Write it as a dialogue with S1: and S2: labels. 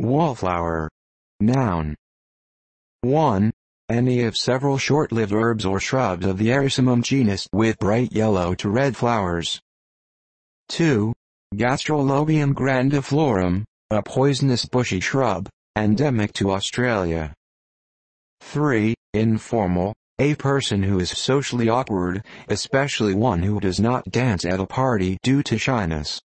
S1: Wallflower. Noun. 1. Any of several short-lived herbs or shrubs of the Arisimum genus with bright yellow to red flowers. 2. Gastrolobium grandiflorum, a poisonous bushy shrub, endemic to Australia. 3. Informal, a person who is socially awkward, especially one who does not dance at a party due to shyness.